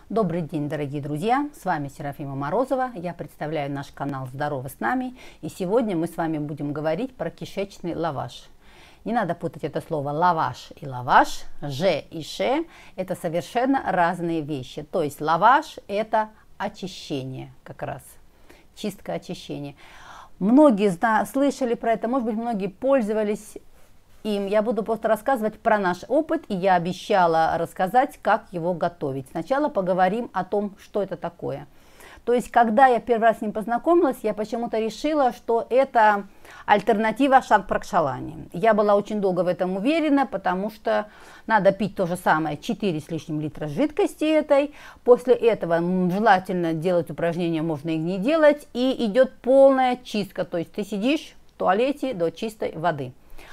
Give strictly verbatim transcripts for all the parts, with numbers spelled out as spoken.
Добрый день, дорогие друзья! С вами Серафима Морозова. Я представляю наш канал «Здорово с нами». И сегодня мы с вами будем говорить про кишечный лаваш. Не надо путать это слово лаваш и лаваш, ж и ш – это совершенно разные вещи. То есть лаваш – это очищение как раз, чистка, очищение. Многие слышали про это, может быть, многие пользовались им. Я буду просто рассказывать про наш опыт, и я обещала рассказать, как его готовить. Сначала поговорим о том, что это такое. То есть, когда я первый раз с ним познакомилась, я почему-то решила, что это альтернатива шампракшалани. Я была очень долго в этом уверена, потому что надо пить то же самое, четыре с лишним литра жидкости этой. После этого желательно делать упражнения, можно их не делать, и идет полная чистка. То есть, ты сидишь в туалете до чистой воды.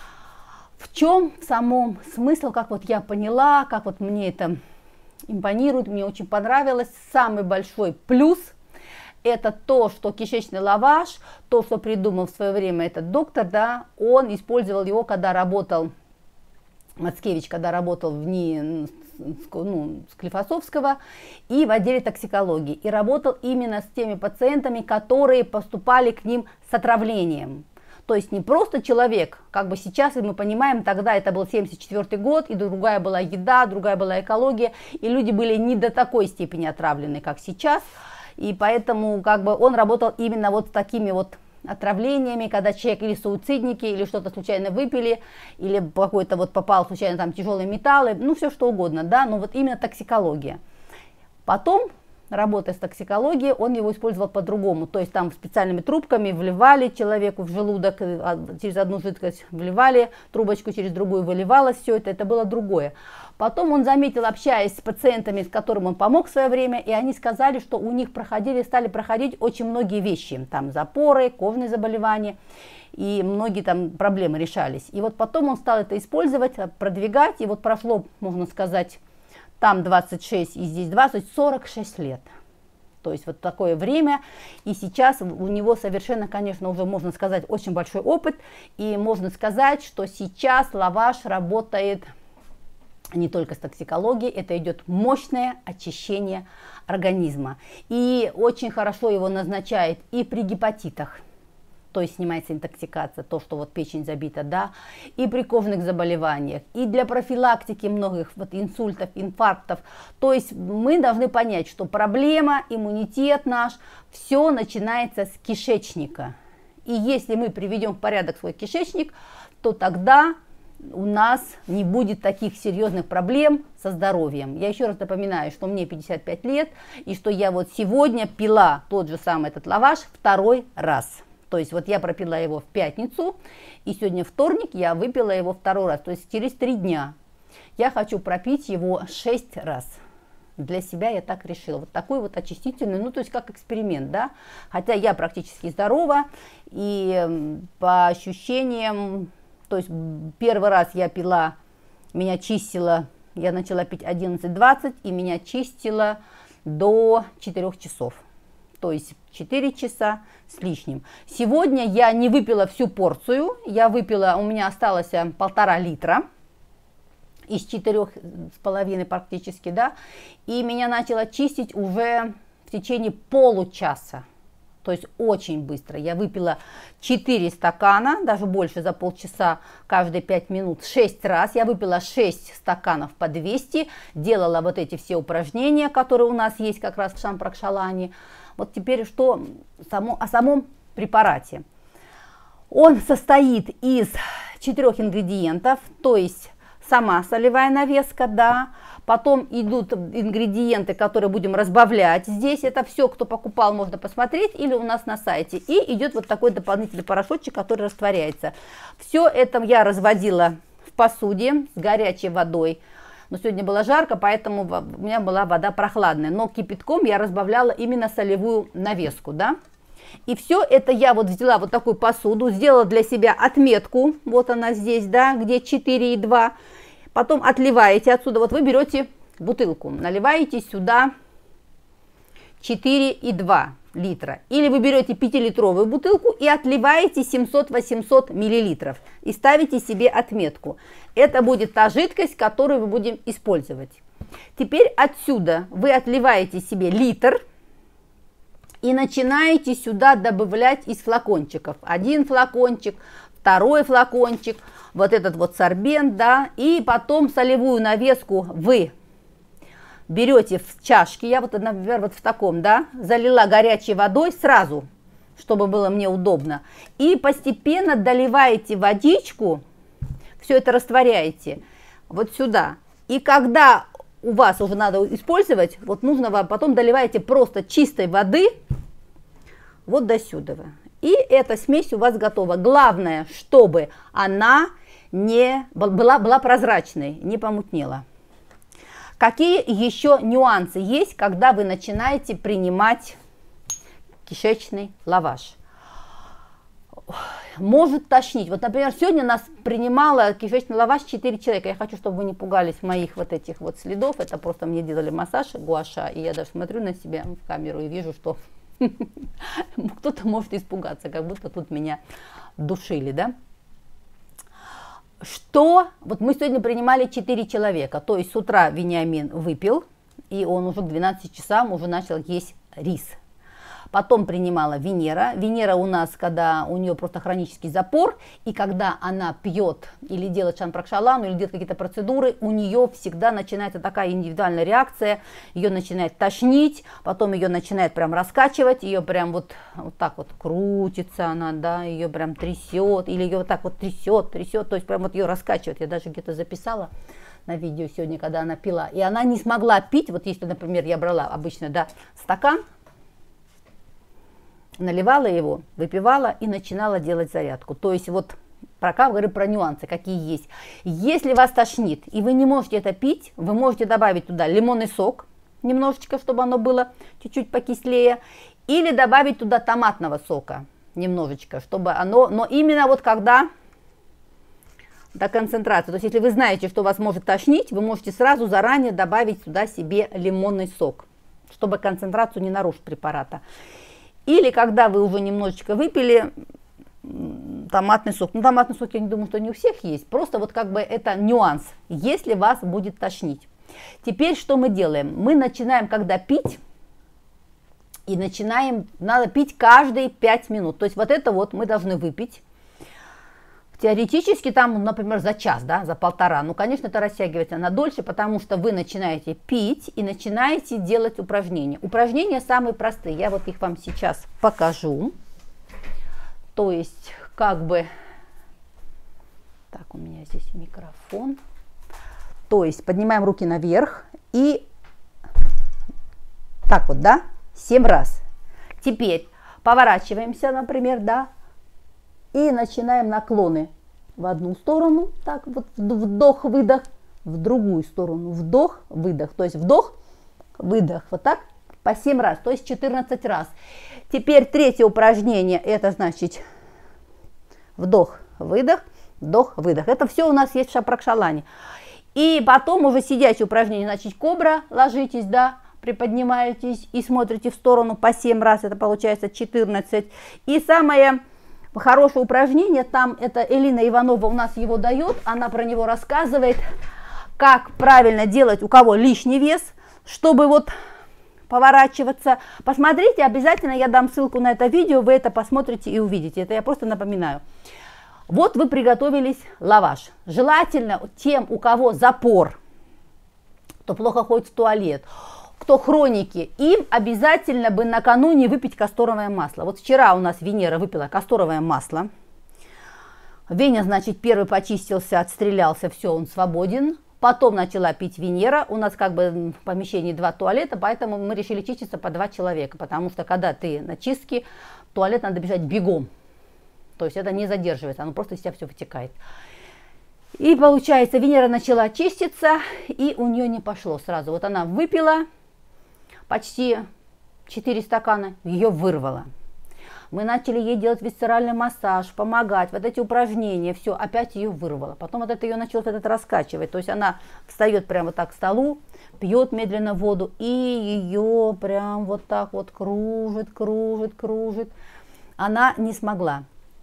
В чем в самом смысл, как вот я поняла, как вот мне это импонирует, мне очень понравилось. Самый большой плюс – это то, что кишечный лаваш, то, что придумал в свое время этот доктор, да, он использовал его, когда работал, Мацкевич, когда работал в НИИ ну, Склифосовского и в отделе токсикологии. И работал именно с теми пациентами, которые поступали к ним с отравлением. То есть не просто человек, как бы сейчас мы понимаем, тогда это был семьдесят четвёртый год, и другая была еда, другая была экология, и люди были не до такой степени отравлены, как сейчас. И поэтому как бы он работал именно вот с такими вот отравлениями, когда человек или суицидники, или что-то случайно выпили, или какой-то вот попал случайно там тяжелые металлы, ну все что угодно, да, но вот именно токсикология. Потом, работая с токсикологией, он его использовал по-другому, то есть там специальными трубками вливали человеку в желудок, через одну жидкость вливали, трубочку через другую выливалось, все это, это было другое. Потом он заметил, общаясь с пациентами, с которыми он помог в свое время, и они сказали, что у них проходили, стали проходить очень многие вещи, там запоры, кожные заболевания, и многие там проблемы решались. И вот потом он стал это использовать, продвигать, и вот прошло, можно сказать, там двадцать шесть и здесь двадцать, сорок шесть лет. То есть вот такое время, и сейчас у него совершенно, конечно, уже можно сказать, очень большой опыт, и можно сказать, что сейчас лаваш работает не только с токсикологией, это идет мощное очищение организма. И очень хорошо его назначает и при гепатитах, то есть снимается интоксикация, то, что вот печень забита, да, и при кожных заболеваниях, и для профилактики многих вот инсультов, инфарктов. То есть мы должны понять, что проблема, иммунитет наш, все начинается с кишечника. И если мы приведем в порядок свой кишечник, то тогда у нас не будет таких серьезных проблем со здоровьем. Я еще раз напоминаю, что мне пятьдесят пять лет, и что я вот сегодня пила тот же самый этот лаваш второй раз. То есть вот я пропила его в пятницу, и сегодня вторник, я выпила его второй раз, то есть через три дня. Я хочу пропить его шесть раз. Для себя я так решила. Вот такой вот очистительный, ну то есть как эксперимент, да. Хотя я практически здорова, и по ощущениям, то есть первый раз я пила, меня чистила, я начала пить одиннадцать двадцать, и меня чистила до четырёх часов. То есть четыре часа с лишним. Сегодня я не выпила всю порцию, я выпила, у меня осталось полтора литра из четырех с половиной практически, да, и меня начало чистить уже в течение получаса. То есть очень быстро. Я выпила четыре стакана, даже больше за полчаса, каждые пять минут, шесть раз. Я выпила шесть стаканов по двести, делала вот эти все упражнения, которые у нас есть как раз в шампракшалане. Вот теперь что само, о самом препарате. Он состоит из четырех ингредиентов, то есть сама солевая навеска, да, потом идут ингредиенты, которые будем разбавлять. Здесь это все, кто покупал, можно посмотреть, или у нас на сайте. И идет вот такой дополнительный порошочек, который растворяется. Все это я разводила в посуде с горячей водой. Но сегодня было жарко, поэтому у меня была вода прохладная. Но кипятком я разбавляла именно солевую навеску, да. И все это я вот взяла вот такую посуду, сделала для себя отметку. Вот она здесь, да, где четыре и два. Потом отливаете отсюда, вот вы берете бутылку, наливаете сюда четыре и два литра. Или вы берете пятилитровую бутылку и отливаете семьсот-восемьсот миллилитров и ставите себе отметку. Это будет та жидкость, которую мы будем использовать. Теперь отсюда вы отливаете себе литр и начинаете сюда добавлять из флакончиков. Один флакончик, второй флакончик, вот этот вот сорбент, да, и потом солевую навеску вы берете в чашке, я вот, например, вот в таком, да, залила горячей водой сразу, чтобы было мне удобно, и постепенно доливаете водичку, все это растворяете вот сюда, и когда у вас уже надо использовать, вот нужно вам, потом доливаете просто чистой воды вот до сюда. И эта смесь у вас готова. Главное, чтобы она не была, была прозрачной, не помутнела. Какие еще нюансы есть, когда вы начинаете принимать кишечный лаваш? Может тошнить. Вот, например, сегодня нас принимало кишечный лаваш четыре человека. Я хочу, чтобы вы не пугались моих вот этих вот следов. Это просто мне делали массаж гуаша. И я даже смотрю на себя в камеру и вижу, что кто-то может испугаться, как будто тут меня душили, да? Что? Вот мы сегодня принимали четыре человека. То есть с утра Вениамин выпил, и он уже к двенадцати часам уже начал есть рис. Потом принимала Венера. Венера у нас, когда у нее просто хронический запор, и когда она пьет или делает шанпракшалану, или делает какие-то процедуры, у нее всегда начинается такая индивидуальная реакция, ее начинает тошнить, потом ее начинает прям раскачивать, ее прям вот, вот так вот крутится она, да, ее прям трясет, или ее вот так вот трясет, трясет, то есть прям вот ее раскачивает. Я даже где-то записала на видео сегодня, когда она пила, и она не смогла пить. Вот если, например, я брала обычно, да, стакан, наливала его, выпивала и начинала делать зарядку. То есть вот пока говорю про нюансы, какие есть. Если вас тошнит и вы не можете это пить, вы можете добавить туда лимонный сок, немножечко, чтобы оно было чуть-чуть покислее, или добавить туда томатного сока немножечко, чтобы оно, но именно вот когда до концентрации. То есть если вы знаете, что вас может тошнить, вы можете сразу заранее добавить сюда себе лимонный сок, чтобы концентрацию не нарушить препарата. Или когда вы уже немножечко выпили, томатный сок. Ну, томатный сок, я не думаю, что не у всех есть. Просто вот как бы это нюанс, если вас будет тошнить. Теперь что мы делаем? Мы начинаем, когда пить, и начинаем, надо пить каждые пять минут. То есть вот это вот мы должны выпить. Теоретически там, например, за час, да, за полтора. Ну, конечно, это растягивается на дольше, потому что вы начинаете пить и начинаете делать упражнения. Упражнения самые простые. Я вот их вам сейчас покажу. То есть, как бы... Так, у меня здесь микрофон. То есть, поднимаем руки наверх и... Так вот, да, семь раз. Теперь поворачиваемся, например, да. И начинаем наклоны в одну сторону, так вот вдох-выдох, в другую сторону вдох-выдох. То есть вдох-выдох, вот так по семь раз, то есть четырнадцать раз. Теперь третье упражнение, это значит вдох-выдох, вдох-выдох. Это все у нас есть в шанпракшалане. И потом уже сидячее упражнение, значит кобра, ложитесь, да, приподнимаетесь и смотрите в сторону по семь раз, это получается четырнадцать. И самое... хорошее упражнение, там это Элина Иванова у нас его дает, она про него рассказывает, как правильно делать, у кого лишний вес, чтобы вот поворачиваться. Посмотрите, обязательно я дам ссылку на это видео, вы это посмотрите и увидите, это я просто напоминаю. Вот вы приготовились лаваш. Желательно тем, у кого запор, кто плохо ходит в туалет, кто хроники, им обязательно бы накануне выпить касторовое масло. Вот вчера у нас Венера выпила касторовое масло. Веня, значит, первый почистился, отстрелялся, все, он свободен. Потом начала пить Венера. У нас как бы в помещении два туалета, поэтому мы решили чиститься по два человека. Потому что когда ты на чистке, в туалет надо бежать бегом. То есть это не задерживается, оно просто из себя все вытекает. И получается, Венера начала чиститься, и у нее не пошло сразу. Вот она выпила почти четыре стакана, ее вырвало. Мы начали ей делать висцеральный массаж, помогать, вот эти упражнения, все, опять ее вырвало. Потом вот это ее начало вот это раскачивать, то есть она встает прямо так к столу, пьет медленно воду, и ее прям вот так вот кружит, кружит, кружит. Она не смогла.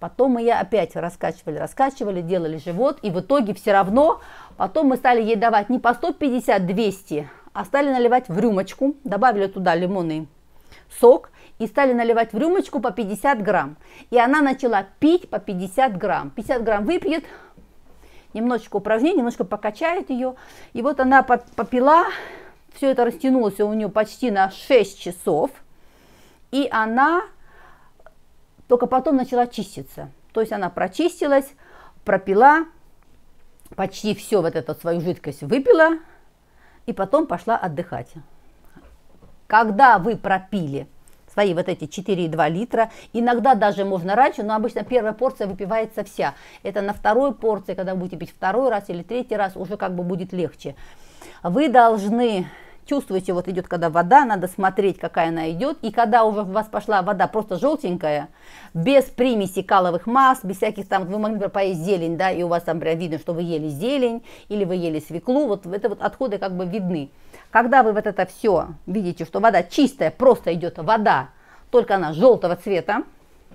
Потом мы ее опять раскачивали, раскачивали, делали живот. И в итоге все равно потом мы стали ей давать не по сто пятьдесят - двести, а стали наливать в рюмочку. Добавили туда лимонный сок и стали наливать в рюмочку по пятьдесят грамм. И она начала пить по пятьдесят грамм. пятьдесят грамм выпьет, немножечко упражнений, немножко покачает ее. И вот она попила, все это растянулось у нее почти на шесть часов. И она только потом начала чиститься. То есть она прочистилась, пропила, почти все вот эту свою жидкость выпила и потом пошла отдыхать. Когда вы пропили свои вот эти четыре и два литра, иногда даже можно раньше, но обычно первая порция выпивается вся. Это на второй порции, когда будете пить второй раз или третий раз, уже как бы будет легче. Вы должны... Чувствуете, вот идет когда вода, надо смотреть, какая она идет. И когда уже у вас пошла вода просто желтенькая, без примеси каловых масс, без всяких там, вы могли бы поесть зелень, да, и у вас там прям видно, что вы ели зелень, или вы ели свеклу, вот это вот отходы как бы видны. Когда вы вот это все видите, что вода чистая, просто идет вода, только она желтого цвета,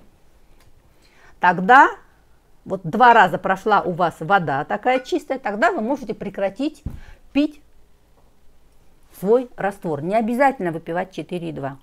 тогда вот два раза прошла у вас вода такая чистая, тогда вы можете прекратить пить свой раствор. Не обязательно выпивать четыре и два.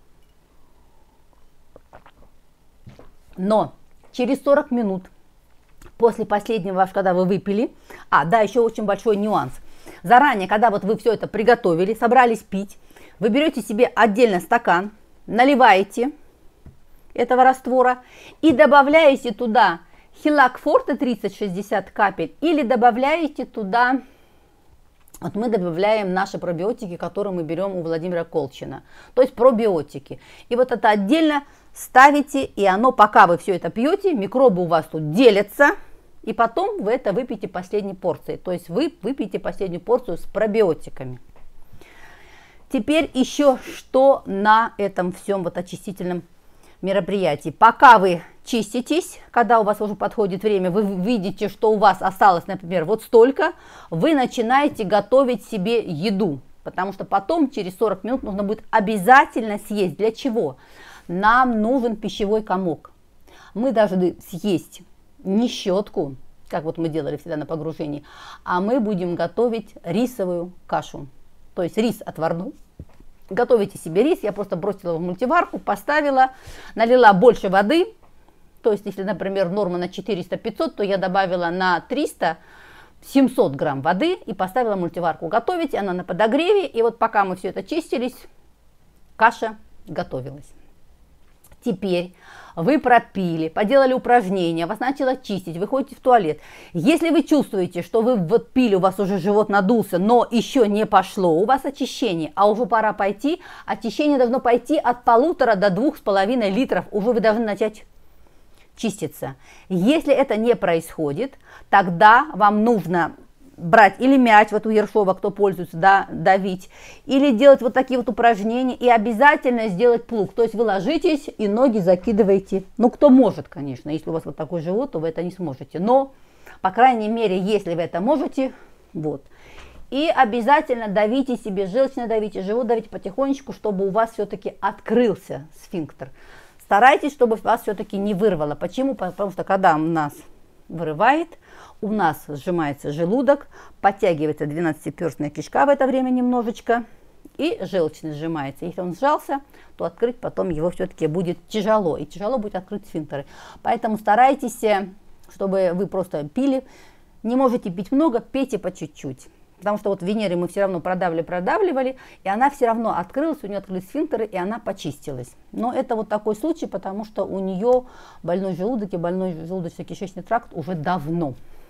Но через сорок минут после последнего, когда вы выпили, а, да, еще очень большой нюанс. Заранее, когда вот вы все это приготовили, собрались пить, вы берете себе отдельно стакан, наливаете этого раствора и добавляете туда Хилак Форте тридцать шестьдесят капель или добавляете туда... Вот мы добавляем наши пробиотики, которые мы берем у Владимира Колчина, то есть пробиотики. И вот это отдельно ставите, и оно, пока вы все это пьете, микробы у вас тут делятся, и потом вы это выпьете последней порцией. То есть вы выпьете последнюю порцию с пробиотиками. Теперь еще что на этом всем вот очистительном мероприятии. Пока вы чиститесь, когда у вас уже подходит время, вы видите, что у вас осталось, например, вот столько, вы начинаете готовить себе еду, потому что потом, через сорок минут, нужно будет обязательно съесть. Для чего? Нам нужен пищевой комок. Мы должны съесть не щетку, как вот мы делали всегда на погружении, а мы будем готовить рисовую кашу, то есть рис отварной. Готовите себе рис, я просто бросила в мультиварку, поставила, налила больше воды, то есть если, например, норма на четыреста пятьсот, то я добавила на триста семьсот грамм воды и поставила мультиварку готовить, она на подогреве, и вот пока мы все это чистились, каша готовилась. Теперь вы пропили, поделали упражнения, вас начало чистить, вы ходите в туалет. Если вы чувствуете, что вы вот пили, у вас уже живот надулся, но еще не пошло, у вас очищение, а уже пора пойти, очищение должно пойти от полутора до двух с половиной литров, уже вы должны начать чиститься. Если это не происходит, тогда вам нужно брать или мяч, вот у Ершова, кто пользуется, да, давить, или делать вот такие вот упражнения, и обязательно сделать плуг. То есть вы ложитесь и ноги закидываете, ну, кто может, конечно, если у вас вот такой живот, то вы это не сможете, но, по крайней мере, если вы это можете, вот. И обязательно давите себе, желчно давите, живот давите потихонечку, чтобы у вас все-таки открылся сфинктер. Старайтесь, чтобы вас все-таки не вырвало. Почему? Потому что когда у нас вырывает, у нас сжимается желудок, подтягивается двенадцатиперстная кишка в это время немножечко, и желчный сжимается. Если он сжался, то открыть потом его все-таки будет тяжело, и тяжело будет открыть сфинктеры. Поэтому старайтесь, чтобы вы просто пили. Не можете пить много, пейте по чуть-чуть. Потому что вот Венеры мы все равно продавливали, продавливали, и она все равно открылась, у нее открылись сфинктеры, и она почистилась. Но это вот такой случай, потому что у нее больной желудок и больной желудочно-кишечный тракт уже давно.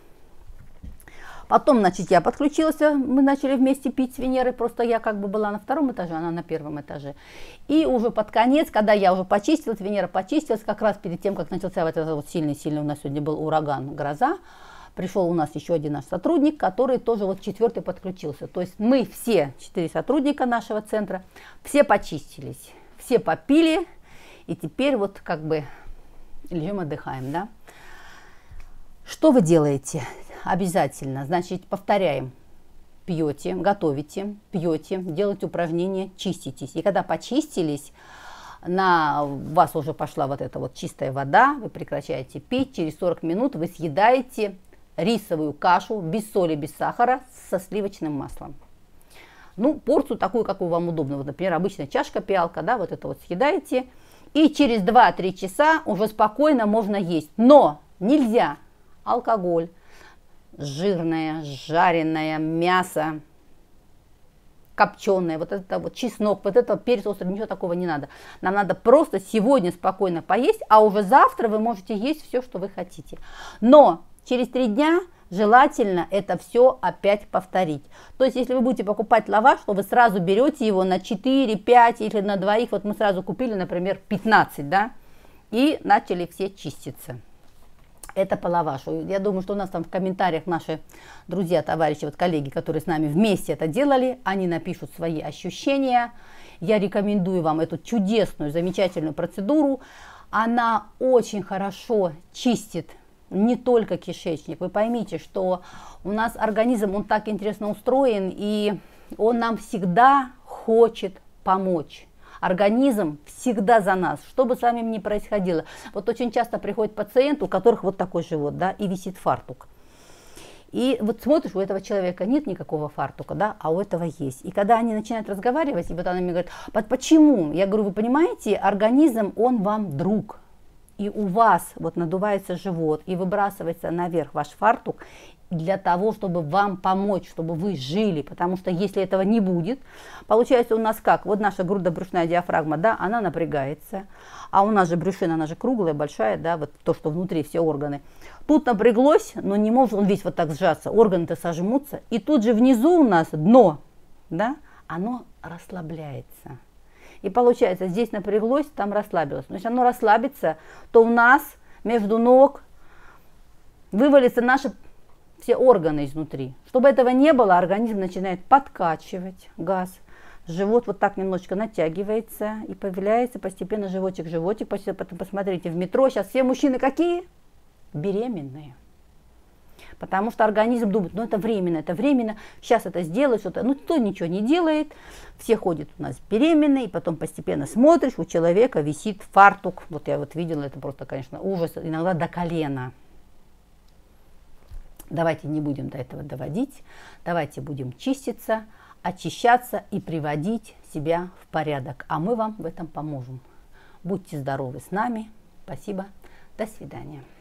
Потом, значит, я подключилась, мы начали вместе пить с Венерой, просто я как бы была на втором этаже, она на первом этаже. И уже под конец, когда я уже почистилась, Венера почистилась, как раз перед тем, как начался вот этот вот сильный-сильный, у нас сегодня был ураган, гроза, пришел у нас еще один наш сотрудник, который тоже вот четвертый подключился. То есть мы все, четыре сотрудника нашего центра, все почистились, все попили, и теперь вот как бы лежим, отдыхаем, да. Что вы делаете? Обязательно, значит, повторяем. Пьете, готовите, пьете, делаете упражнения, чиститесь. И когда почистились, на у вас уже пошла вот эта вот чистая вода, вы прекращаете пить, через сорок минут вы съедаете рисовую кашу без соли, без сахара со сливочным маслом. Ну, порцию такую, какую вам удобно. Вот, например, обычная чашка-пиалка, да, вот это вот съедаете. И через два-три часа уже спокойно можно есть. Но нельзя алкоголь, жирное, жареное мясо, копченое, вот это вот чеснок, вот это перец острый, ничего такого не надо. Нам надо просто сегодня спокойно поесть, а уже завтра вы можете есть все, что вы хотите. Но через три дня желательно это все опять повторить. То есть, если вы будете покупать лаваш, то вы сразу берете его на четыре-пять, или на двоих. Вот мы сразу купили, например, пятнадцать, да, и начали все чиститься. Это по лавашу. Я думаю, что у нас там в комментариях наши друзья, товарищи, вот коллеги, которые с нами вместе это делали, они напишут свои ощущения. Я рекомендую вам эту чудесную, замечательную процедуру. Она очень хорошо чистит не только кишечник. Вы поймите, что у нас организм, он так интересно устроен, и он нам всегда хочет помочь. Организм всегда за нас, что бы с вами ни происходило. Вот очень часто приходят пациенты, у которых вот такой живот, да, и висит фартук. И вот смотришь, у этого человека нет никакого фартука, да, а у этого есть. И когда они начинают разговаривать, и вот она мне говорит: почему? Я говорю: вы понимаете, организм, он вам друг. И у вас вот надувается живот и выбрасывается наверх ваш фартук для того, чтобы вам помочь, чтобы вы жили. Потому что если этого не будет, получается у нас как? Вот наша грудно-брюшная диафрагма, да, она напрягается. А у нас же брюшина, она же круглая, большая, да, вот то, что внутри, все органы. Тут напряглось, но не может он весь вот так сжаться. Органы-то сожмутся. И тут же внизу у нас дно, да, оно расслабляется. И получается, здесь напряглось, там расслабилось. Но если оно расслабится, то у нас между ног вывалятся наши все органы изнутри. Чтобы этого не было, организм начинает подкачивать газ. Живот вот так немножечко натягивается и появляется постепенно животик, животик. Потом посмотрите, в метро сейчас все мужчины какие? Беременные. Потому что организм думает: ну это временно, это временно, сейчас это сделает что-то. Ну кто ничего не делает, все ходят у нас беременные, и потом постепенно смотришь, у человека висит фартук. Вот я вот видела, это просто, конечно, ужас, иногда до колена. Давайте не будем до этого доводить, давайте будем чиститься, очищаться и приводить себя в порядок. А мы вам в этом поможем. Будьте здоровы с нами. Спасибо. До свидания.